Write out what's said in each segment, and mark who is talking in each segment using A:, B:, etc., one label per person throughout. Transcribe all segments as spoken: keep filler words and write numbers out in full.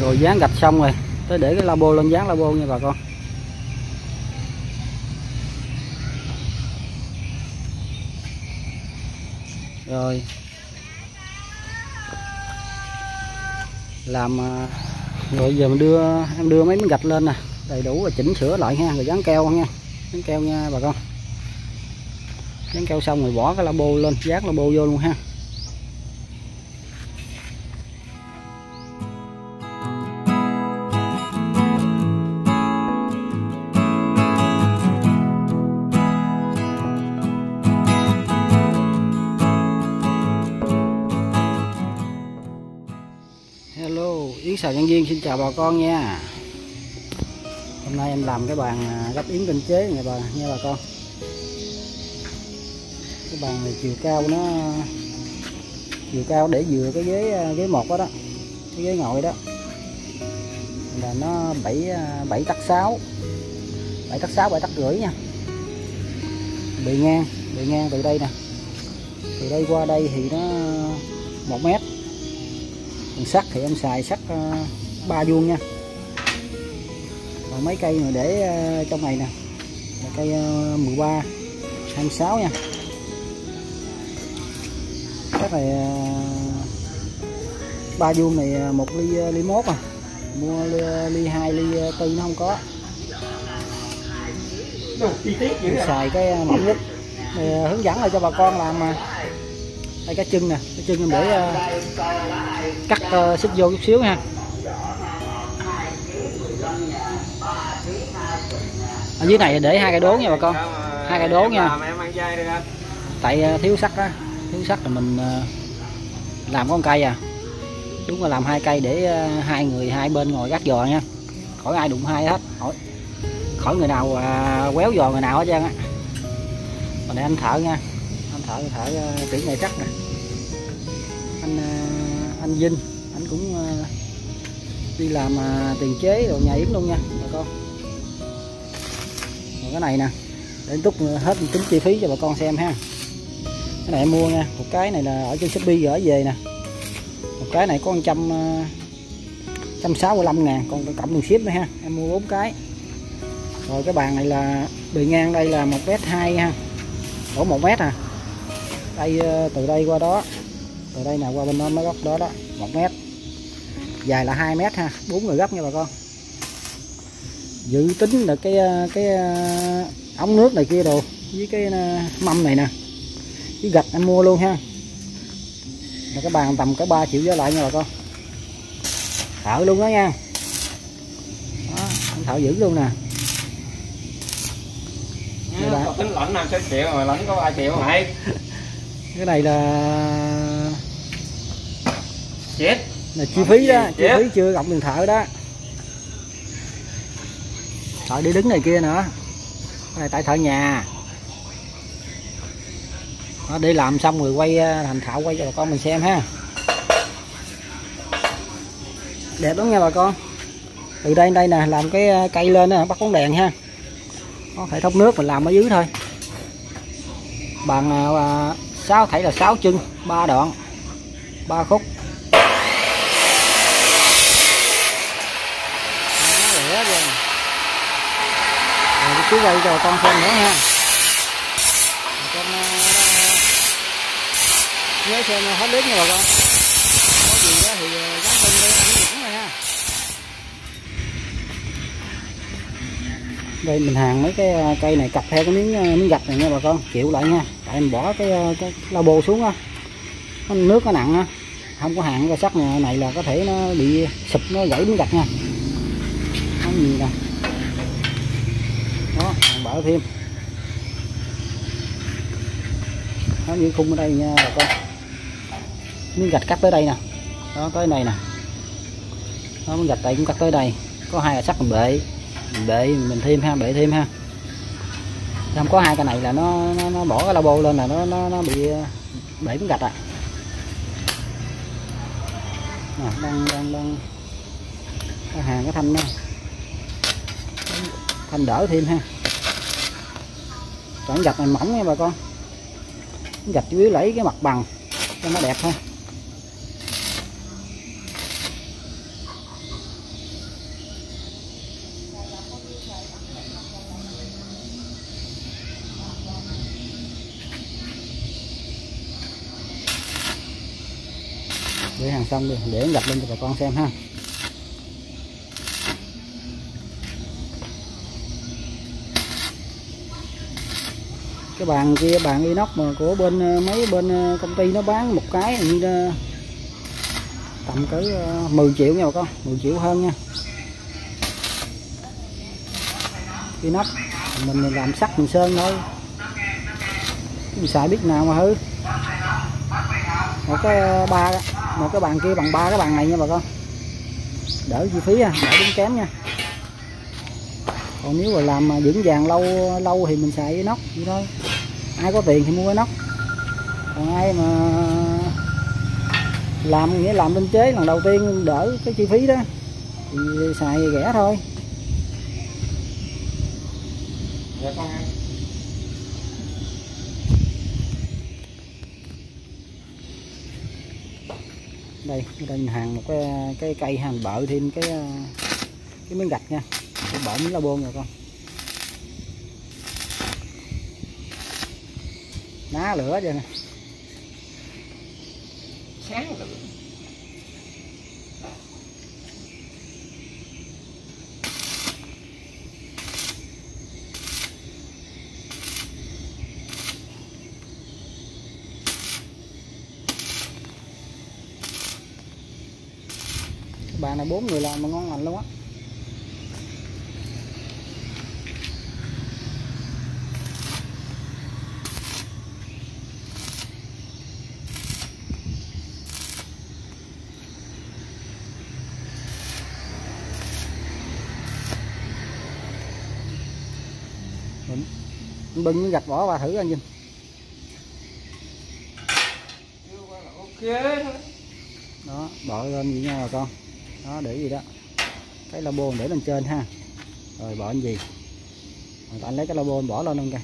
A: Rồi dán gạch xong rồi, tới để cái labo lên dán labo nha bà con. Rồi làm rồi giờ mình đưa em đưa mấy miếng gạch lên nè, đầy đủ rồi chỉnh sửa lại ha, rồi dán keo nha, dán keo nha bà con. Dán keo xong rồi bỏ cái labo lên, dán labo vô luôn ha. Hello, Yến Xào Nhân Viên xin chào bà con nha. Hôm nay em làm cái bàn gấp yến tinh chế nha bà nha bà con. Cái bàn này chiều cao nó chiều cao để vừa cái ghế ghế một đó đó, cái ghế ngồi đó là nó bảy bảy tấc sáu, bảy tấc sáu, bảy tấc rưỡi nha. Bề ngang, bề ngang từ đây nè, từ đây qua đây thì nó một mét. Còn sắt thì em xài sắt ba vuông nha. Còn mấy cây mà để trong này nè là cây mười ba, hai mươi sáu nha. Cái này ba vuông này một ly ly mốt à, mua ly, ly hai, ly tư nó không có. Em xài cái mỏng nhất. Để hướng dẫn lại cho bà con làm mà. Đây cái chân nè, cái chân em để uh, cắt uh, xích vô chút xíu nha. Ở dưới này để hai cái đố nha bà con, hai cái đố nha. Tại uh, thiếu sắt á, thiếu sắt là mình uh, làm có một cây à. Đúng là làm hai cây để uh, hai người hai bên ngồi gác giò nha, khỏi ai đụng hai hết, khỏi khỏi người nào uh, quéo giò người nào hết trơn á. Còn đây anh thợ nha. Thợ thợ uh, kỹ nghề cắt nè, anh uh, anh Vinh, anh cũng uh, đi làm uh, tiền chế đồ nhà Yến luôn nha bà con. Còn cái này nè để túc hết tính chi phí cho bà con xem ha. Cái này em mua nha, một cái này là ở trên Shopee gửi về nè, một cái này có một trăm trăm sáu mươi lăm ngàn, còn cộng tiền ship nữa ha. Em mua bốn cái. Rồi cái bàn này là bề ngang đây là một mét hai ha, đổ một mét à. Đây từ đây qua đó, từ đây nào qua bên đó mấy góc đó đó, một mét. Dài là hai mét ha, bốn người gấp nha bà con. Dự tính là cái cái ống nước này kia đồ với cái mâm này nè, với gạch em mua luôn ha. Là cái bàn tầm cả ba triệu trở lại nha bà con. Thợ luôn đó nha. Đó, anh thợ giữ luôn nè.
B: Có tính lãnh năm sáu triệu mà lãnh có ba triệu mày.
A: Cái này là
B: chết
A: là chi phí đó, chi phí chưa cộng tiền thợ đó. Thợ đi đứng này kia nữa. Cái này tại thợ nhà. Đó, đi làm xong rồi quay thành thạo quay cho bà con mình xem ha. Đẹp lắm nha bà con. Từ đây đây nè, làm cái cây lên đó, bắt bóng đèn ha. Có thể thốc nước mình làm ở dưới thôi. Bằng uh, sáu thảy là sáu chân, ba đoạn, ba khúc. Đó, rồi chú quay cho con xem nữa nha. Con uh, nhớ xem hết clip nha bà con. Có gì đó thì nhắn tin với anh Dũng rồi ha. Đây mình hàng mấy cái cây này cặp theo cái miếng miếng gạch này nha bà con, chịu lại nha. Tại em bỏ cái cái labo xuống á, nước nó nặng á, không có hàng cái sắt này, này là có thể nó bị sụp, nó gãy miếng gạch nha. Có gì nè, đó bỡ thêm. Đó như khung ở đây nha bà con, miếng gạch cắt tới đây nè, đó tới này nè, đó miếng gạch đây cũng cắt tới đây, có hai là sắt mình bệ. Bệ mình thêm ha, bệ thêm ha. Không có hai cái này là nó nó, nó bỏ cái labo lên là nó nó, nó bị bể miếng gạch à. À, đang đang đang cái hàng cái thanh đó, thanh đỡ thêm ha. Chọn gạch này mỏng nha bà con, gạch chủ yếu lấy cái mặt bằng cho nó đẹp thôi. để hàng xong đi để gạch lên cho bà con xem ha. Cái bàn kia bàn inox mà của bên mấy bên công ty nó bán một cái như tầm cỡ mười triệu nha bà con, mười triệu hơn nha. Inox mình làm sắt mình sơn thôi, mình xài biết nào mà hư. Một cái ba một cái bàn kia bằng ba cái bàn này nha bà con, đỡ chi phí nha, đỡ tốn kém nha. Còn nếu mà làm mà vững vàng lâu lâu thì mình xài inox vậy thôi. Ai có tiền thì mua inox, còn ai mà làm nghĩa làm tinh chế lần đầu tiên đỡ cái chi phí đó thì xài rẻ thôi.
B: Dạ con ăn.
A: Đây đây hàng một cái cái cây hàng bợ thêm cái cái miếng gạch nha, cái bợ miếng la bôn rồi con. Ná lửa vậy nè,
B: Sáng lửa.
A: bàn này bốn người làm mà ngon lành luôn á. Mình bưng gạch bỏ qua thử anh Vinh.
B: Ok thôi.
A: Đó, bỏ lên gì nha bà con. Đó, để gì đó. Cái la bôn để lên trên ha. Rồi bỏ cái gì? Rồi anh lấy cái la bôn bỏ lên luôn kìa.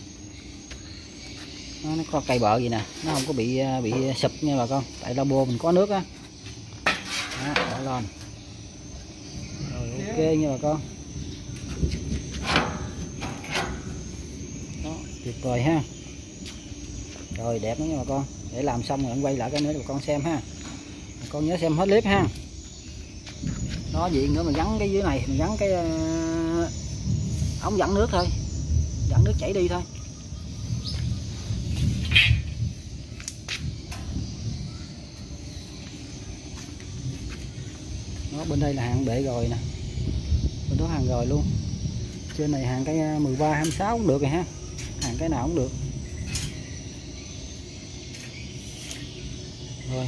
A: Nó, nó có cây bợ gì nè, nó không có bị bị sụp nha bà con. Tại la bôn mình có nước á. Đó, bỏ lên. Rồi ok nha bà con. Đó, tuyệt vời ha. Rồi đẹp lắm nha bà con. Để làm xong rồi anh quay lại cái nữa cho bà con xem ha. Bà con nhớ xem hết clip ha. Đó, diện nữa mình gắn cái dưới này, mình gắn cái uh, ống dẫn nước thôi, dẫn nước chảy đi thôi. Đó, bên đây là hàng bệ rồi nè, bên đó hàng rồi luôn. Trên này hàng cái mười ba, hai mươi sáu cũng được rồi ha, hàng cái nào cũng được. Rồi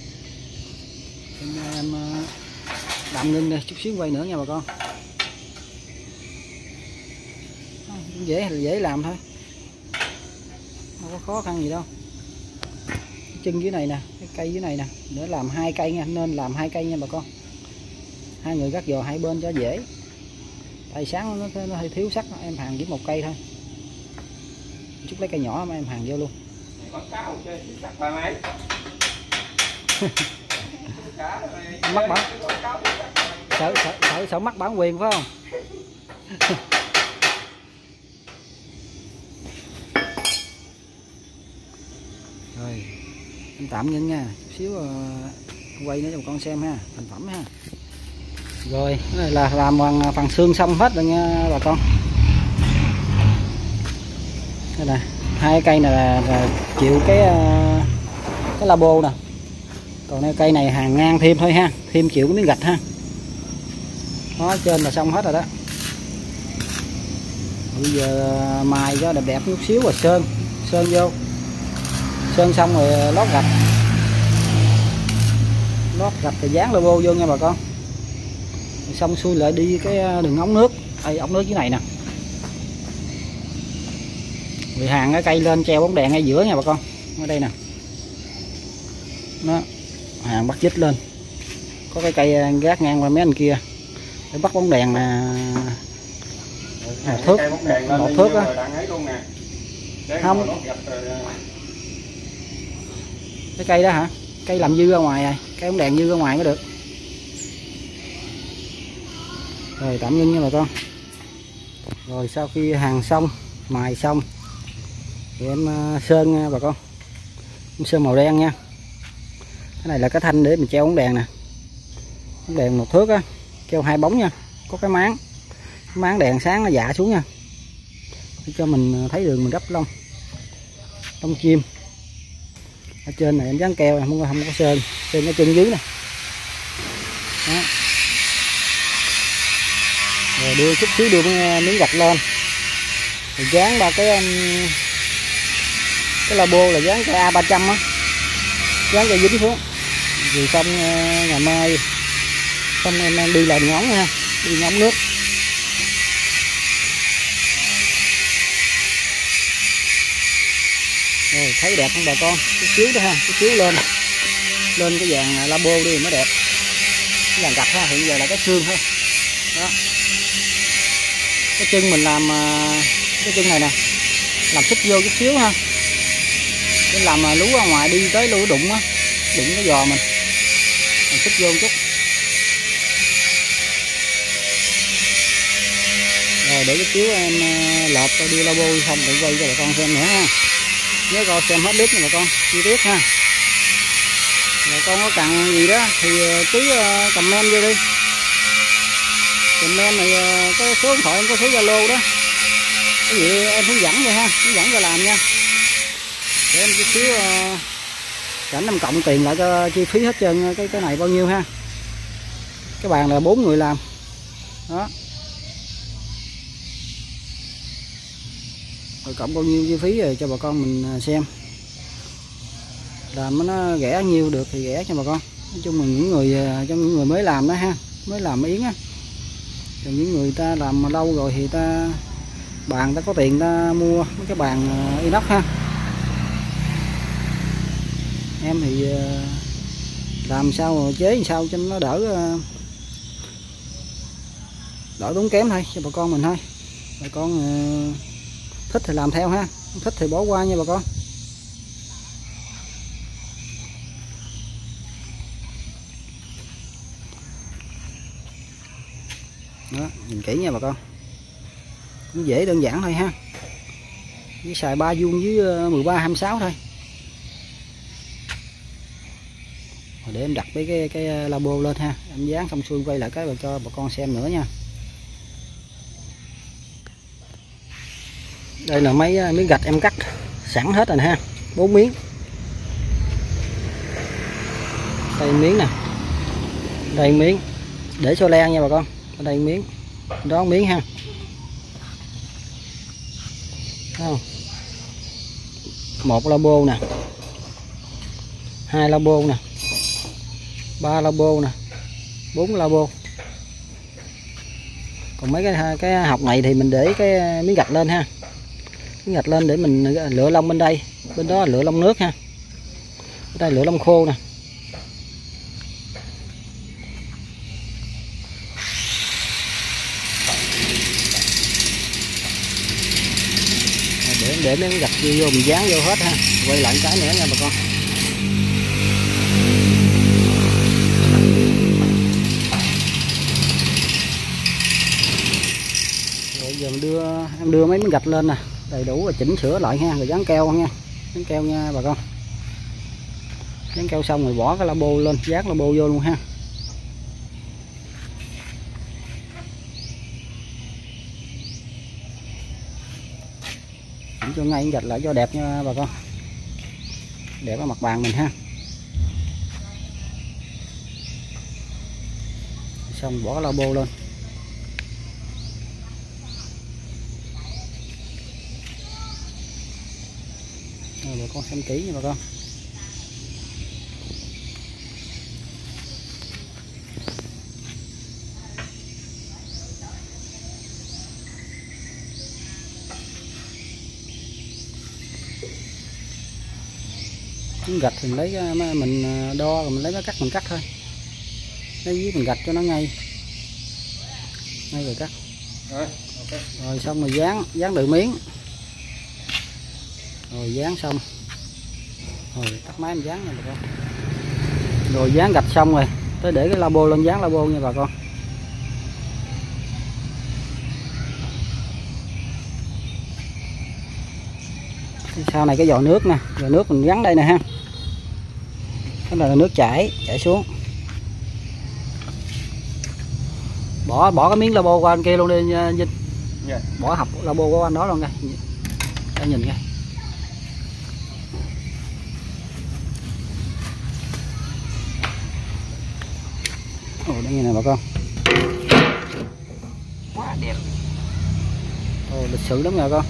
A: em uh, đậm ngưng đây chút xíu quay nữa nha bà con. Cũng dễ dễ làm thôi, không có khó khăn gì đâu. Cái chân dưới này nè, cái cây dưới này nè, để làm hai cây nha, nên làm hai cây nha bà con. Hai người gắt giò hai bên cho dễ. Tại sáng nó, nó hơi thiếu sắt, em hàng chỉ một cây thôi. Chút lấy cây nhỏ mà em hàng vô luôn. Mắc bản sợ, sợ, sợ, sợ mắc bản quyền phải không? Rồi em tạm ngưng nha, chút xíu uh, quay nữa cho con xem ha, thành phẩm ha. Rồi cái này là làm bằng phần xương xong hết rồi nha bà con. Đây nè, hai cây này là, là chịu cái uh, cái labo nè. Còn đây cây này hàng ngang thêm thôi ha, thêm chịu cái miếng gạch ha. Đó, trên là xong hết rồi đó. Bây giờ mài cho đẹp đẹp chút xíu rồi sơn, sơn vô. Sơn xong rồi lót gạch. Lót gạch thì dán logo vô nha bà con. Rồi xong xuôi lại đi cái đường ống nước, đây ống nước dưới này nè. Rồi hàng cái cây lên treo bóng đèn ngay giữa nha bà con. Ở đây nè. Đó, hàng bắt dít lên. Có cái cây gác ngang qua mấy anh kia để bắt bóng đèn nè. À, thước, một thước á. Không. Cái cây đó hả? Cây làm dư ra ngoài rồi, cây bóng đèn dư ra ngoài mới được. Rồi tạm ngưng nha bà con. Rồi sau khi hàng xong, mài xong thì em sơn nha bà con. Em sơn màu đen nha. Cái này là cái thanh để mình treo ống đèn nè, ống đèn một thước á, treo hai bóng nha, có cái máng, cái máng đèn sáng nó dạ xuống nha, để cho mình thấy đường mình gấp lông lông chim. Ở trên này em dán keo không có không có sơn, sơn cái chân dưới nè. Đó. Rồi đưa chút xíu đưa miếng gạch lên, rồi dán ba cái cái labo là dán cái A ba trăm á, dán cho dính xuống. Rồi xong ngày mai xong em đang đi làm ngón nha, đi ngóng nước. Rồi thấy đẹp không bà con, chút xíu đó ha, chút xíu lên lên cái dàn labo đi mới đẹp. Cái dàn gạch ha, hiện giờ là cái xương thôi. Đó. Cái chân mình làm cái chân này nè, làm xích vô chút xíu ha, để làm lú ra ngoài đi tới lú đụng á, đụng cái giò mình, mình xích vô một chút. Rồi để cái chiếu em lợp đi labo xong rồi quay cho bà con xem nữa ha. Nhớ coi xem hết clip nha bà con, chi tiết ha. Bà con có cần gì đó thì cứ comment vô đi. Comment này có số điện thoại em, có số Zalo đó. Cái gì em hướng dẫn vậy ha, hướng dẫn cho làm nha. Để em chút xíu cảnh em cộng tiền lại cho chi phí hết trơn cái cái này bao nhiêu ha. Cái bàn là bốn người làm. Đó. Rồi cộng bao nhiêu chi phí rồi cho bà con mình xem. Làm nó rẻ nhiêu được thì rẻ cho bà con. Nói chung là những người trong những người mới làm đó ha, mới làm yến á. Còn những người ta làm lâu rồi thì ta bàn ta có tiền ta mua mấy cái bàn inox ha. Em thì làm sao mà chế làm sao cho nó đỡ đỡ tốn kém thôi cho bà con mình thôi. Bà con thích thì làm theo ha, không thích thì bỏ qua nha bà con. Đó, nhìn kỹ nha bà con. Cũng dễ đơn giản thôi ha. Chỉ xài ba vuông với mười ba hai mươi sáu thôi. Rồi để em đặt cái cái cái labo lên ha, em dán xong xuôi quay lại cái rồi cho bà con xem nữa nha. Đây là mấy miếng gạch em cắt sẵn hết rồi nè ha, bốn miếng. Đây miếng nè, đây miếng để cho len nha bà con. Ở đây miếng, đó miếng ha. Thấy không? Một labo nè, hai labo nè, ba labo nè, bốn labo. Còn mấy cái cái học này thì mình để cái miếng gạch lên ha, miếng gạch lên để mình lựa lông bên đây, bên đó lựa lông nước ha, ở đây lựa lông khô nè. Để để miếng gạch vô mình dán vô hết ha, quay lại cái nữa nha bà con. Rồi giờ mình đưa em đưa mấy miếng gạch lên nè, đầy đủ rồi chỉnh sửa lại ha, rồi dán keo nha, dán keo nha bà con. Dán keo xong rồi bỏ cái labo lên, dán labo vô luôn ha. Chỉnh cho ngay gạch lại cho đẹp nha bà con, đẹp ở mặt bàn mình ha. Xong bỏ cái labo lên. Rồi bà con xem kỹ nha bà con. Miếng gạch thì mình lấy mình đo rồi mình lấy cái cắt mình cắt thôi, lấy dưới mình gạch cho nó ngay ngay rồi cắt. Rồi, okay. Rồi xong rồi dán dán đựng miếng, rồi dán xong rồi tắt máy mình dán nha bà con. Rồi dán gạch xong rồi tới để cái labo lên, dán labo nha bà con. Sau này cái giò nước nè, giò nước mình gắn đây nè ha. Cái này là nước chảy chảy xuống. Bỏ bỏ cái miếng labo qua anh kia luôn đi Vinh.
B: Yeah.
A: Bỏ hộp labo của anh đó luôn coi. Để nhìn coi. Ồ, đây như này bà con. Quá đẹp. Ồ, lịch sự lắm nha con.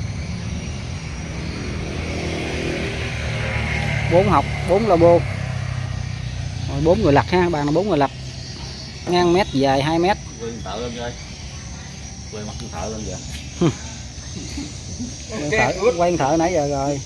A: Bốn học, bốn labo. Bốn người lặt ha, bàn là bốn người lặt. Ngang mét, dài hai mét.
B: Quay thợ lên rồi. Quay mặt thợ lên vậy.
A: Quay thợ, quay thợ nãy giờ rồi.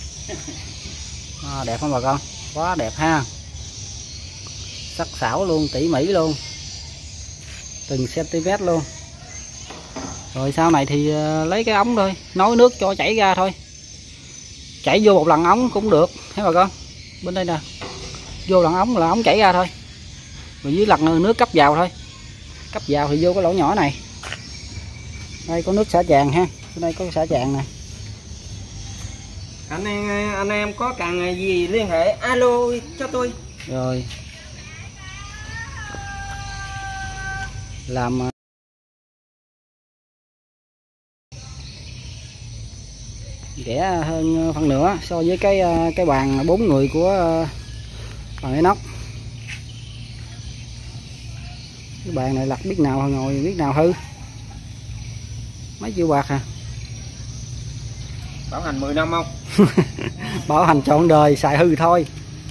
A: À, đẹp không bà con? Quá đẹp ha. Sắc sảo luôn, tỉ mỉ luôn. Từng cm luôn. Rồi sau này thì lấy cái ống thôi, nối nước cho chảy ra thôi. Chảy vô một lần ống cũng được, thấy bà con. Bên đây nè. Vô lần ống là ống chảy ra thôi. Rồi dưới lần nước cấp vào thôi. Cấp vào thì vô cái lỗ nhỏ này. Đây có nước xả tràn ha. Bên đây có xả tràn nè.
C: Anh em anh em có cần gì liên hệ alo cho tôi.
A: Rồi. Làm rẻ hơn phần nữa so với cái cái bàn bốn người của bàn inox. Cái bàn này lặt biết nào ngồi biết nào hư. Mấy triệu bạc à.
B: Bảo hành mười năm không?
A: Bảo hành trọn đời, xài hư thôi.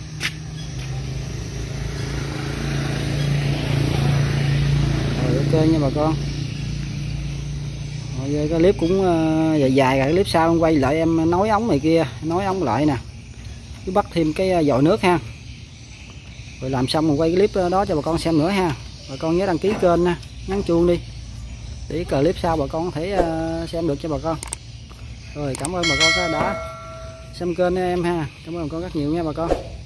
A: Rồi ok nha bà con. Rồi cái clip cũng dài dài rồi, clip sau quay lại em nối ống này kia, nối ống lại nè. Cứ bắt thêm cái vòi nước ha. Rồi làm xong rồi quay clip đó cho bà con xem nữa ha. Bà con nhớ đăng ký kênh nha, nhấn chuông đi. Để clip sau bà con có thể xem được cho bà con. Rồi cảm ơn bà con đã xem kênh em ha. Cảm ơn bà con rất nhiều nha bà con.